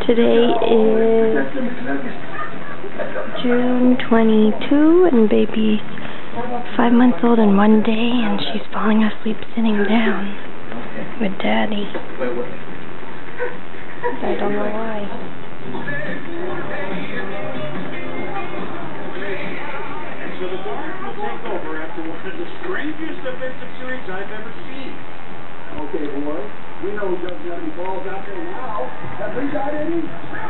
Today is June 22 and baby's 5 months old and 1 day, and she's falling asleep sitting down with Daddy. I don't know why. So the Dodgers will take over after one of the strangest defensive series I've ever seen. Okay, boys. We know who doesn't have any balls out there now. Have we got any?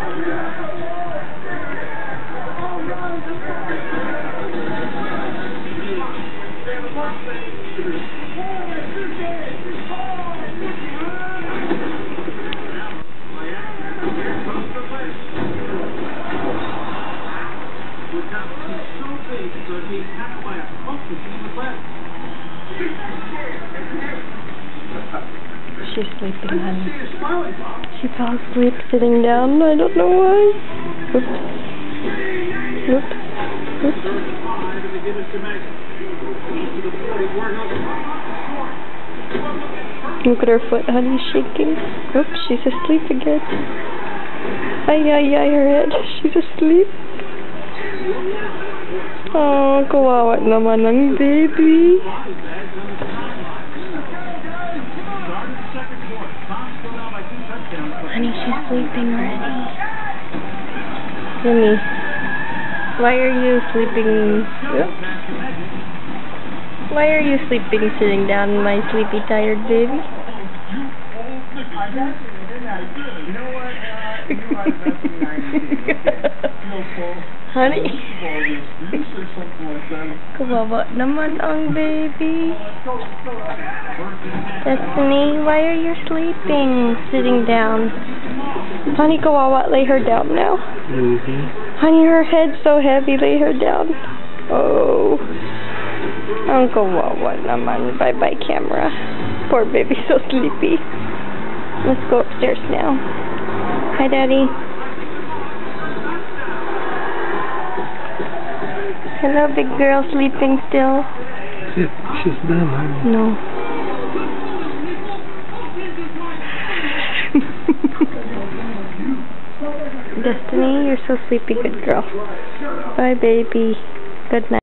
She's sleeping, honey. She fell asleep sitting down. I don't know why. Oops. Oops. Oops. Look at her foot, honey, shaking. Oops, she's asleep again. Ay, her head. She's asleep. Oh, kawawa naman ang baby. Honey, she's sleeping already. Jimmy, why are you sleeping? Oops. Why are you sleeping sitting down, my sleepy, tired baby? Honey? Kawawa naman ang baby. Destiny, why are you sleeping sitting down? Honey, kawawa, lay her down now. Honey, her head's so heavy, lay her down. Oh. Ang kawawa naman. Bye-bye, camera. Poor baby, so sleepy. Let's go upstairs now. Hi, Daddy. Hello, big girl, sleeping still? She's done, honey. No. Destiny, you're so sleepy, good girl. Bye, baby. Good night.